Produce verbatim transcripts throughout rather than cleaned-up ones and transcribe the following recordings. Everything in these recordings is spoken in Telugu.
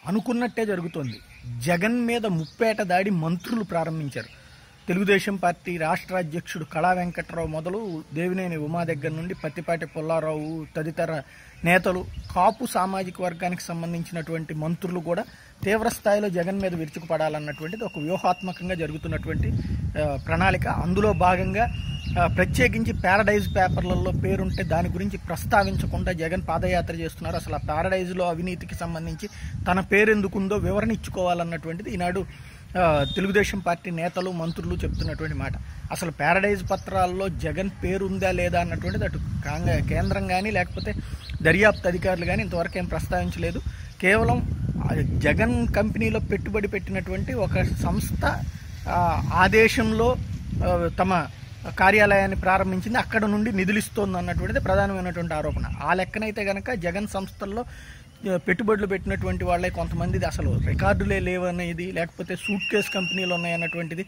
అనుకున్నట్టే జరుగుతోంది. జగన్ మీద ముప్పేట దాడి మంత్రులు ప్రారంభించారు. తెలుగుదేశం పార్టీ రాష్ట్ర అధ్యక్షుడు కళా వెంకట్రావు మొదలు దేవినేని ఉమా దగ్గర నుండి పత్తిపాటి పుల్లారావు తదితర నేతలు, కాపు సామాజిక వర్గానికి సంబంధించినటువంటి మంత్రులు కూడా తీవ్ర స్థాయిలో జగన్ మీద విరుచుకుపడాలన్నటువంటిది ఒక వ్యూహాత్మకంగా జరుగుతున్నటువంటి ప్రణాళిక. అందులో భాగంగా ప్రత్యేకించి ప్యారడైజ్ పేపర్లలో పేరుంటే దాని గురించి ప్రస్తావించకుండా జగన్ పాదయాత్ర చేస్తున్నారు. అసలు ఆ ప్యారడైజ్లో అవినీతికి సంబంధించి తన పేరు ఎందుకుందో వివరణ ఇచ్చుకోవాలన్నటువంటిది ఈనాడు తెలుగుదేశం పార్టీ నేతలు మంత్రులు చెప్తున్నటువంటి మాట. అసలు ప్యారడైజ్ పత్రాల్లో జగన్ పేరు ఉందా లేదా అన్నటువంటిది అటు కేంద్రం కానీ లేకపోతే దర్యాప్తు అధికారులు కానీ ఇంతవరకు ఏం ప్రస్తావించలేదు. కేవలం జగన్ కంపెనీలో పెట్టుబడి పెట్టినటువంటి ఒక సంస్థ ఆదేశంలో తమ కార్యాలయాన్ని ప్రారంభించింది, అక్కడ నుండి నిధులు ఇస్తోంది అన్నటువంటిది ప్రధానమైనటువంటి ఆరోపణ. ఆ లెక్కనైతే కనుక జగన్ సంస్థల్లో పెట్టుబడులు పెట్టినటువంటి వాళ్ళే కొంతమంది అసలు రికార్డులే లేవనేది, లేకపోతే సూట్ కేస్ కంపెనీలు ఉన్నాయన్నటువంటిది,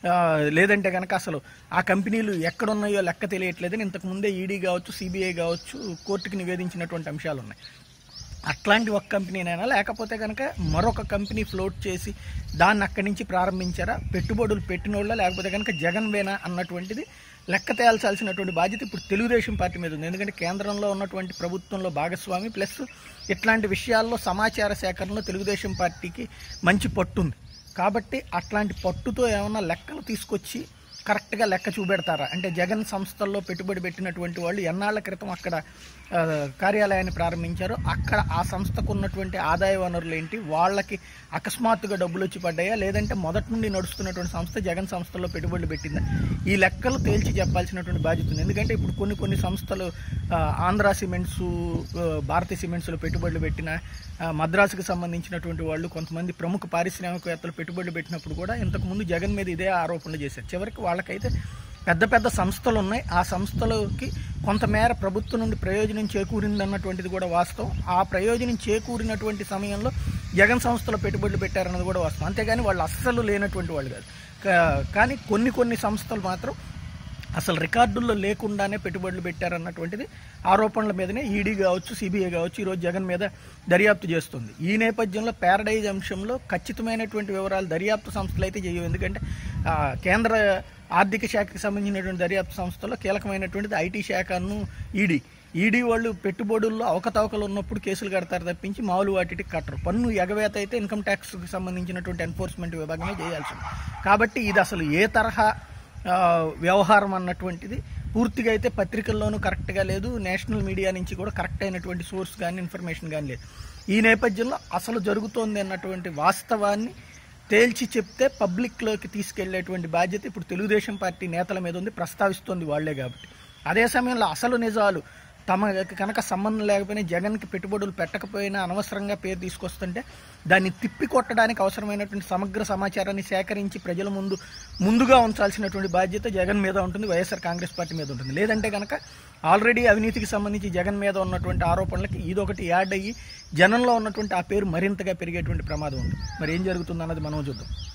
లేదంటే కనుక అసలు ఆ కంపెనీలు ఎక్కడున్నాయో లెక్క తెలియట్లేదని ఇంతకుముందే ఈడీ కావచ్చు సిబిఐ కావచ్చు కోర్టుకి నివేదించినటువంటి అంశాలు ఉన్నాయి. అట్లాంటి ఒక కంపెనీనైనా లేకపోతే కనుక మరొక కంపెనీ ఫ్లోట్ చేసి దాన్ని అక్కడి నుంచి ప్రారంభించారా, పెట్టుబడులు పెట్టిన వాళ్ళ లేకపోతే కనుక జగన్ వేనా అన్నటువంటిది లెక్క తేల్చాల్సినటువంటి బాధ్యత ఇప్పుడు తెలుగుదేశం పార్టీ మీద ఉంది. ఎందుకంటే కేంద్రంలో ఉన్నటువంటి ప్రభుత్వంలో భాగస్వామి, ప్లస్ ఇట్లాంటి విషయాల్లో సమాచార సేకరణలో తెలుగుదేశం పార్టీకి మంచి పట్టుంది. కాబట్టి అట్లాంటి పట్టుతో ఏమన్నా లెక్కలు తీసుకొచ్చి కరెక్ట్గా లెక్క చూపెడతారా అంటే జగన్ సంస్థల్లో పెట్టుబడి పెట్టినటువంటి వాళ్ళు ఎన్నాళ్ల క్రితం అక్కడ కార్యాలయాన్ని ప్రారంభించారో అక్కడ ఆ సంస్థకు ఉన్నటువంటి ఆదాయ వనరులు ఏంటి, వాళ్ళకి అకస్మాత్తుగా డబ్బులు వచ్చి పడ్డాయా, లేదంటే మొదటి నుండి నడుస్తున్నటువంటి సంస్థ జగన్ సంస్థల్లో పెట్టుబడులు పెట్టిందా, ఈ లెక్కలు తేల్చి చెప్పాల్సినటువంటి బాధ్యత ఉంది. ఎందుకంటే ఇప్పుడు కొన్ని కొన్ని సంస్థలు ఆంధ్ర సిమెంట్స్, భారతీయ సిమెంట్స్లో పెట్టుబడులు పెట్టిన, మద్రాసుకు సంబంధించినటువంటి వాళ్ళు కొంతమంది ప్రముఖ పారిశ్రామికవేత్తలు పెట్టుబడులు పెట్టినప్పుడు కూడా ఇంతకుముందు జగన్ మీద ఇదే ఆరోపణలు చేశారు. చివరికి వాళ్ళకైతే పెద్ద పెద్ద సంస్థలు ఉన్నాయి, ఆ సంస్థలకి కొంతమేర ప్రభుత్వం నుండి ప్రయోజనం చేకూరింది అన్నటువంటిది కూడా వాస్తవం. ఆ ప్రయోజనం చేకూరినటువంటి సమయంలో జగన్ సంస్థలో పెట్టుబడులు పెట్టారన్నది కూడా వాస్తవం. అంతేగాని వాళ్ళు అస్సలు లేనటువంటి వాళ్ళు కాదు. కానీ కొన్ని కొన్ని సంస్థలు మాత్రం అసలు రికార్డుల్లో లేకుండానే పెట్టుబడులు పెట్టారన్నటువంటిది ఆరోపణల మీదనే ఈడీ కావచ్చు సిబిఐ కావచ్చు ఈరోజు జగన్ మీద దర్యాప్తు చేస్తుంది. ఈ నేపథ్యంలో ప్యారడైజ్ అంశంలో ఖచ్చితమైనటువంటి వివరాలు దర్యాప్తు సంస్థలు అయితే చేయవు. ఎందుకంటే కేంద్ర ఆర్థిక శాఖకి సంబంధించినటువంటి దర్యాప్తు సంస్థలో కీలకమైనటువంటిది ఐటీ శాఖను ఈడీ. ఈడీ వాళ్ళు పెట్టుబడుల్లో అవకతవకలు ఉన్నప్పుడు కేసులు కడతారు తప్పించి మామూలు వాటికి కట్టరు. పన్ను ఎగవేత అయితే ఇన్కమ్ ట్యాక్స్కి సంబంధించినటువంటి ఎన్ఫోర్స్మెంట్ విభాగమే చేయాల్సింది. కాబట్టి ఇది అసలు ఏ తరహా వ్యవహారం అన్నటువంటిది పూర్తిగా అయితే పత్రికల్లోనూ కరెక్ట్గా లేదు, నేషనల్ మీడియా నుంచి కూడా కరెక్ట్ అయినటువంటి సోర్స్ కానీ ఇన్ఫర్మేషన్ కానీ లేదు. ఈ నేపథ్యంలో అసలు జరుగుతోంది అన్నటువంటి వాస్తవాన్ని తేల్చి చెప్తే పబ్లిక్లోకి తీసుకెళ్లేటువంటి బాధ్యత ఇప్పుడు తెలుగుదేశం పార్టీ నేతల మీద ఉంది, ప్రస్తావిస్తోంది వాళ్లే. కాబట్టి అదే సమయంలో అసలు నిజాలు తమ కనుక సంబంధం లేకపోయినా జగన్కి పెట్టుబడులు పెట్టకపోయినా అనవసరంగా పేరు తీసుకొస్తుంటే దాన్ని తిప్పి కొట్టడానికి అవసరమైనటువంటి సమగ్ర సమాచారాన్ని సేకరించి ప్రజల ముందు ముందుగా ఉంచాల్సినటువంటి బాధ్యత జగన్ మీద ఉంటుంది, వైఎస్ఆర్ కాంగ్రెస్ పార్టీ మీద ఉంటుంది. లేదంటే కనుక ఆల్రెడీ అవినీతికి సంబంధించి జగన్ మీద ఉన్నటువంటి ఆరోపణలకి ఇదొకటి యాడ్ అయ్యి జనంలో ఉన్నటువంటి ఆ పేరు మరింతగా పెరిగేటువంటి ప్రమాదం ఉంది. మరి ఏం జరుగుతుంది అన్నది మనం చూద్దాం.